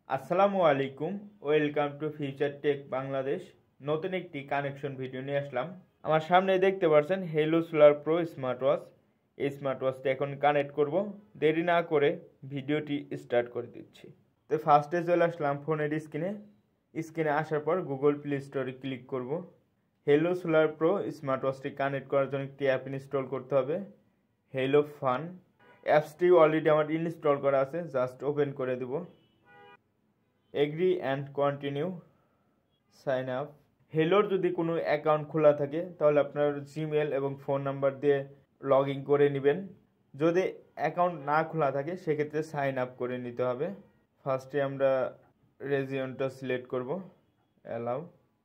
আসসালামু আলাইকুম, welcome to future tech Bangladesh. নতুন একটি কানেকশন ভিডিও নিয়ে আসলাম। আমার সামনে দেখতে পাচ্ছেন hello solar pro smart watch. এই স্মার্ট ওয়াচটি এখন কানেক্ট করব। দেরি না করে ভিডিওটি স্টার্ট করে দিচ্ছি। তো ফার্স্টে চলে আসলাম ফোনের স্ক্রিনে আসার পর গুগল প্লে স্টোরে ক্লিক করব। হেলো সোলার প্রো স্মার্ট ওয়াচটি কানেক্ট করার জন্য একটি অ্যাপ ইনস্টল করতে হবে, হেলো ফান। অ্যাপসটি অলরেডি আমার ইনস্টল করা আছে, জাস্ট ওপেন করে দেব। Agree and continue, sign up. হেলোর যদি কোনো অ্যাকাউন্ট খোলা থাকে তাহলে আপনার জিমেল এবং ফোন নাম্বার দিয়ে লগ ইন করে নেবেন। যদি অ্যাকাউন্ট না খোলা থাকে সেক্ষেত্রে সাইন আপ করে নিতে হবে। ফার্স্টে আমরা রিজিয়নটা সিলেক্ট করব, অ্যালাউ।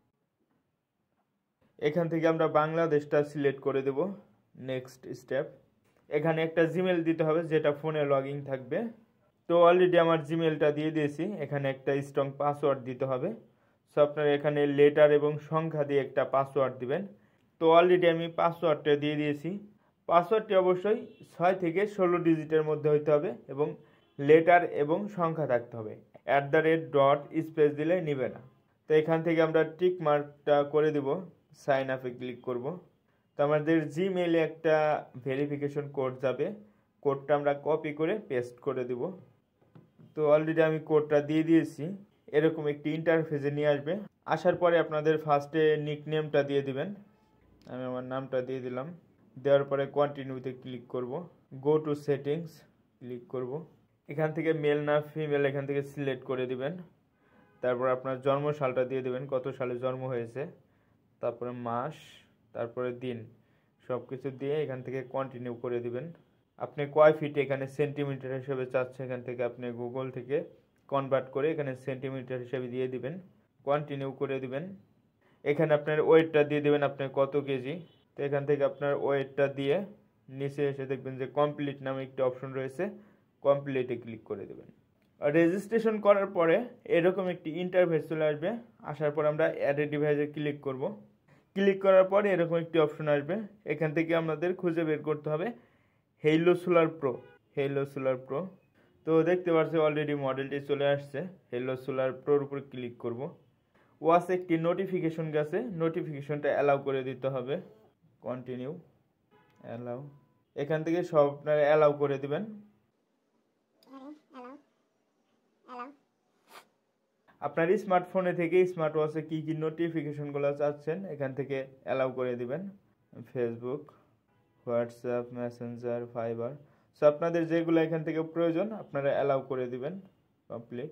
এখান থেকে আমরা বাংলাদেশটা সিলেক্ট করে দেব। নেক্সট স্টেপ, এখানে একটা জিমেল দিতে হবে যেটা ফোনে লগ ইন থাকবে। তো অলরেডি আমার জিমেলটা দিয়ে দিয়েছি। এখানে একটা স্ট্রং পাসওয়ার্ড দিতে হবে। সো আপনারা এখানে লেটার এবং সংখ্যা দিয়ে একটা পাসওয়ার্ড দিবেন। তো অলরেডি আমি পাসওয়ার্ডটা দিয়ে দিয়েছি। পাসওয়ার্ডটি অবশ্যই 6 থেকে 16 ডিজিটের মধ্যে হইতে হবে এবং লেটার এবং সংখ্যা থাকতে হবে। @ স্পেস দিলে নিবে না। তো এখান থেকে আমরা টিক মার্কটা করে দেব, সাইন আপে ক্লিক করব। তো আমাদের জিমেইলে একটা ভেরিফিকেশন কোড যাবে, কোডটা আমরা কপি করে পেস্ট করে দেব। তো অলরেডি আমি কোডটা দিয়ে দিয়েছি। এরকম একটি ইন্টারফেসে নিয়ে আসবে। আসার পরে আপনাদের ফার্স্টে নিকনেমটা দিয়ে দিবেন। আমি আমার নামটা দিয়ে দিলাম। দেওয়ার পরে কন্টিনিউতে ক্লিক করব। গো টু সেটিংস ক্লিক করব। এখান থেকে মেল না ফিমেল এখান থেকে সিলেক্ট করে দিবেন। তারপর আপনার জন্ম সালটা দিয়ে দিবেন, কত সালে জন্ম হয়েছে, তারপরে মাস, তারপরে দিন, সব কিছু দিয়ে এখান থেকে কন্টিনিউ করে দিবেন। আপনি কয় ফিট এখানে সেন্টিমিটার হিসেবে চাচ্ছেন, এখান থেকে আপনি গুগল থেকে কনভার্ট করে এখানে সেন্টিমিটার হিসেবে দিয়ে দিবেন, কন্টিনিউ করে দিবেন। এখানে আপনার ওয়েটটা দিয়ে দিবেন, আপনি কত কেজি। তো এখান থেকে আপনার ওয়েটটা দিয়ে নিচে এসে দেখবেন যে কমপ্লিট নামে একটি অপশন রয়েছে, কমপ্লিটে ক্লিক করে দেবেন। রেজিস্ট্রেশন করার পরে এরকম একটি ইন্টারফেস চলে আসবে। আসার পর আমরা অ্যাড এ ডিভাইসে ক্লিক করব। ক্লিক করার পরে এরকম একটি অপশন আসবে। এখান থেকে আমাদের খুঁজে বের করতে হবে hello solar pro. Hello solar pro, তো দেখতে পাচ্ছি অলরেডি মডেলটি চলে আসছে। হেলো সোলার প্রোর উপর ক্লিক করব। ওয়াচ একটি নোটিফিকেশন গেছে, নোটিফিকেশনটা অ্যালাউ করে দিতে হবে। Continue, allow. এখান থেকে সব আপনারা অ্যালাউ করে দিবেন। আপনার স্মার্টফোনে থেকে স্মার্ট ওয়াচে কী কী নোটিফিকেশনগুলো চাচ্ছেন এখান থেকে অ্যালাউ করে দিবেন। Facebook, WhatsApp, Messenger, Viber, so আপনাদের যেগুলো এখান থেকে প্রয়োজন আপনারা অ্যালাউ করে দিবেন। কমপ্লিট।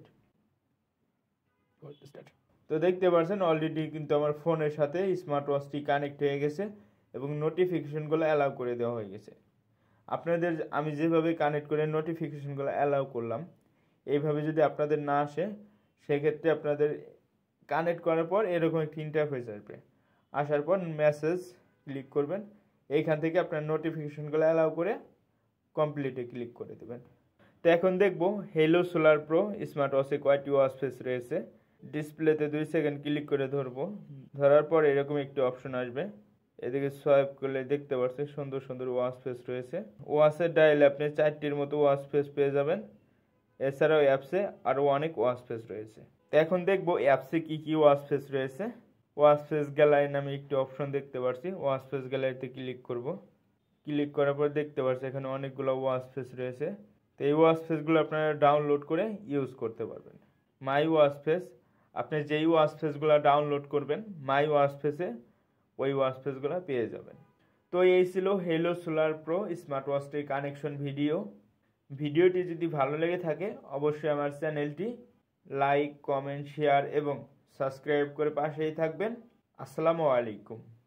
তো দেখতে পাচ্ছেন অলরেডি কিন্তু আমার ফোনের সাথে স্মার্ট ওয়াচটি কানেক্ট হয়ে গেছে এবং নোটিফিকেশনগুলো অ্যালাউ করে দেওয়া হয়ে গেছে। আপনাদের আমি যেভাবে কানেক্ট করে নোটিফিকেশনগুলো অ্যালাউ করলাম, এইভাবে যদি আপনাদের না আসে সেক্ষেত্রে আপনাদের কানেক্ট করার পর এরকম একটি ইন্টারফেস আসবে। আসার পর মেসেজ ক্লিক করবেন। এইখান থেকে আপনার নোটিফিকেশনগুলো অ্যালাউ করে কমপ্লিটে ক্লিক করে দেবেন। তো এখন দেখব হেলো সোলার প্রো স্মার্ট ওয়াচে কয়টি ওয়াচ ফেস রয়েছে। ডিসপ্লেতে 2 সেকেন্ড ক্লিক করে ধরবো। ধরার পর এরকম একটি অপশন আসবে। এদিকে সোয়াইপ করলে দেখতে পাচ্ছেন সুন্দর সুন্দর ওয়াচ ফেস রয়েছে। ওয়াচের ডায়ালে আপনি 4টির মতো ওয়াচ ফেস পেয়ে যাবেন। এছাড়াও অ্যাপসে আরও অনেক ওয়াচ ফেস রয়েছে। তো এখন দেখব অ্যাপসে কি কি ওয়াচ ফেস রয়েছে। ওয়াচ ফেস গ্যালারি নামে একটি অপশন দেখতে পাচ্ছি, ওয়াচ ফেস গ্যালারিতে ক্লিক করব। ক্লিক করার পর দেখতে পাচ্ছি এখানে অনেকগুলো ওয়াচ ফেস রয়েছে। তো এই ওয়াচ ফেসগুলো আপনারা ডাউনলোড করে ইউজ করতে পারবেন। মাই ওয়াচ ফেস, আপনি যেই ওয়াচ ফেসগুলো ডাউনলোড করবেন মাই ওয়াচ ফেসে ওই ওয়াচ ফেসগুলো পেয়ে যাবেন। তো এই ছিল হেলো সোলার প্রো স্মার্ট ওয়াচটির কানেকশন ভিডিও। ভিডিওটি যদি ভালো লেগে থাকে অবশ্যই আমার চ্যানেলটি লাইক, কমেন্ট, শেয়ার এবং সাবস্ক্রাইব করে পাশেই থাকবেন। আসসালামু আলাইকুম।